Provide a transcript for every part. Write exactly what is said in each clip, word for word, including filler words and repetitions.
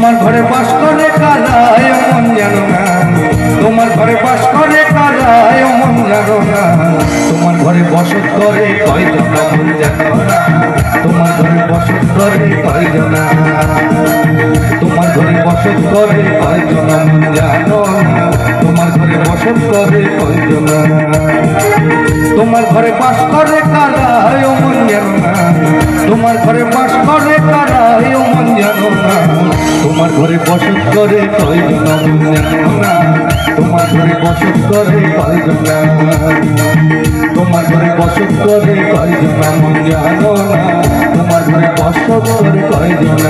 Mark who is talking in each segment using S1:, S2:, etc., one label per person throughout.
S1: তোমার ঘরে বাস করে কারা মন জানো না, তোমার ঘরে বাস করে কারা মন জানো না, তোমার ঘরে বসত করে কয়জন মন জানো না, তোমার ঘরে বসত করে কয়জন, তোমার ঘরে বসত করে কয়জন মন জানো না, তোমার ঘরে বসত করে কয়জন, তোমার ঘরে বাস করে কারা মন জানো না, তোমার ঘরে বাস করে কারা মন জানো না, তোমার ঘরে বসত করে কয়জন মন জানো না, তোমার ঘরে বসত করে কয়জন, তোমার ঘরে বসত করে কয়জন মন জানো না, তোমার ঘরে বসত করে কয়জন।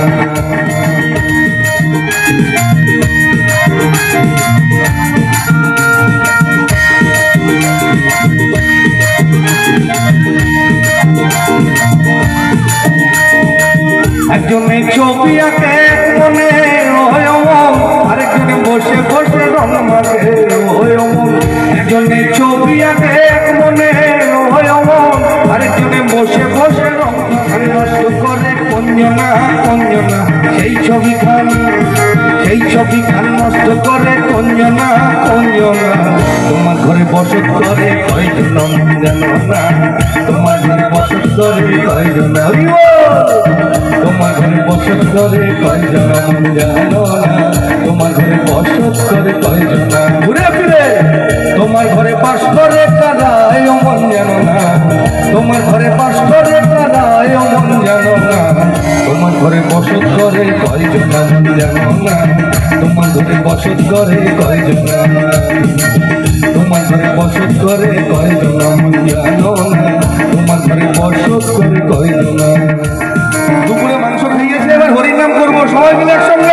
S1: একজনে ছবি আঁকে মনে হয় অমন, আরেকজনে বসে বসে রং মাখে হয় অমন, একজনে ছবি আঁকে মনে হয় অমন, আরেকজনে বসে বসে রং নষ্ট করে কঞ্জনা কঞ্জনা, সেই ছবি খান সেই ছবি খান নষ্ট করে কঞ্জনা কঞ্জনা, তোমার ঘরে বসত করে কয়জন জানো না, তোমার ঘরে বসত করে কয়জন, তোমার ঘরে বসত করে কয়জন জানো না, তোমার ঘরে বসত করে কয়জন, ঘুরে ফিরে তোমার ঘরে বাস করে কারা মন জানো না, তোমার ঘরে বাস করে কারা মন জানো না, তোমার ঘরে বসত করে কয়জন জানো না, তোমার ঘরে বসত করে কয়জন, তোমার ঘরে বসত করে কয়জন জানো না, তোমার ঘরে বসত করে কয়জন। দুপুরে মাংস খাইয়েছে, এবার হরির নাম করবো সবাই মিলে একসঙ্গে।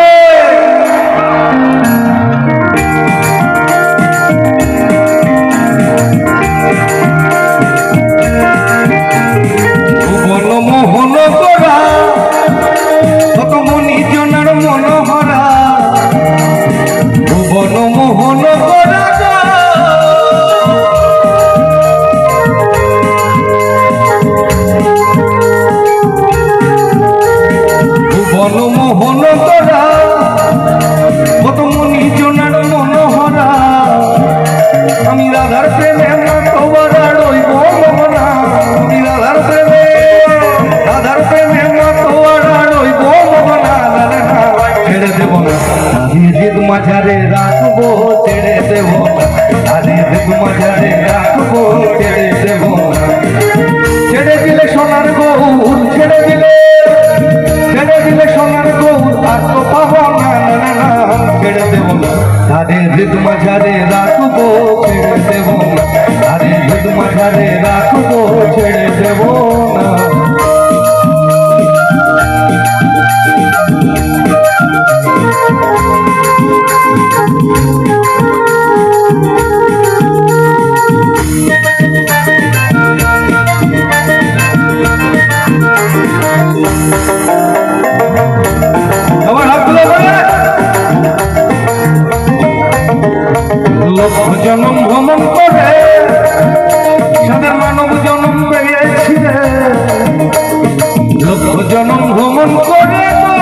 S1: মোহন করা কত মনি জনার মনোহরা, ভুবন মোহন করা ভুবন মোহন করা কত মনি জনার মনোহরা, আমি রাধার প্রেমে মাতোয়ারা রইব মোহনা, আমি রাধার প্রেমে রাধার প্রেমে মাতোয়ারা রইব মোহনা, ছেড়ে দেব না জিদ মাঝারে রাখবো, ছেড়ে দেব না জিদ মাঝারে রাখবো, ছেড়ে দেব না, ছেড়ে দিলে সোনার গৌর, ছেড়ে দিলে ছেড়ে দিলে সোনার গৌর আর তো পাবো না, ছেড়ে দেব না তাদের হৃদ মাঝারে রাখবো, ছেড়ে দেব না তাদের হৃদ মাঝারে রাখবো, ছেড়ে দেব না। লক্ষ জনম ভ্রমণ করে সাদের মানব জনম পেয়েছি রে, লক্ষ জনম ভ্রমণ করে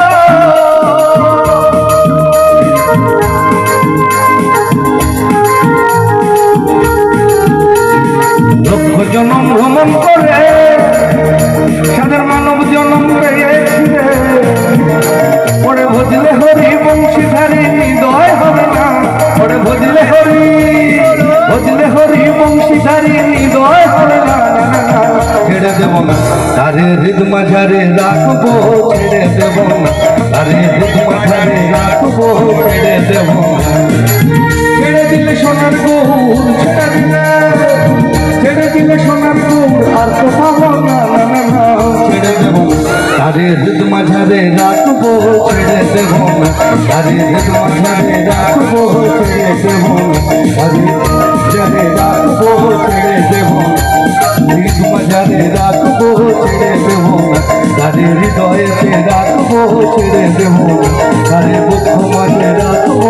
S1: লক্ষ জনম ভ্রমণ করে সাদের মানব জনম পেয়েছি রে, পরে ভজলে হরি বংশীধারী হৃদয় হবে না, পরে ভজলে হরি ভজলে হরি বংশীধারী হৃদয় হবে না, ছেড়ে দেব না তারে হৃদ মাঝারে রাখবো, ছেড়ে দেব না তারে হৃদ মাঝারে রাখবো, ছেড়ে দেব না, ছেড়ে দিলে সোনার গৌর, ছেড়ে দিলে ছেড়ে দিলে সোনার গৌর আর তো পাবো না, ছেড়ে দেব তারে হৃদ মাঝারে রাখবো, ছেড়ে দেব না তারে হৃদ মাঝারে রাখবো, ছেড়ে দেব না তারে মাঝারে রাখবো, ছেড়ে দেব হৃদ মাঝারে রাখবো, ছেড়ে দেব না তারে হৃদয়ে রাখবো, ছেড়ে দেব না তারে বুক মাঝে রাখবো।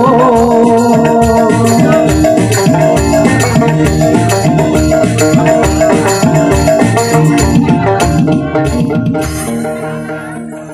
S1: Thank you.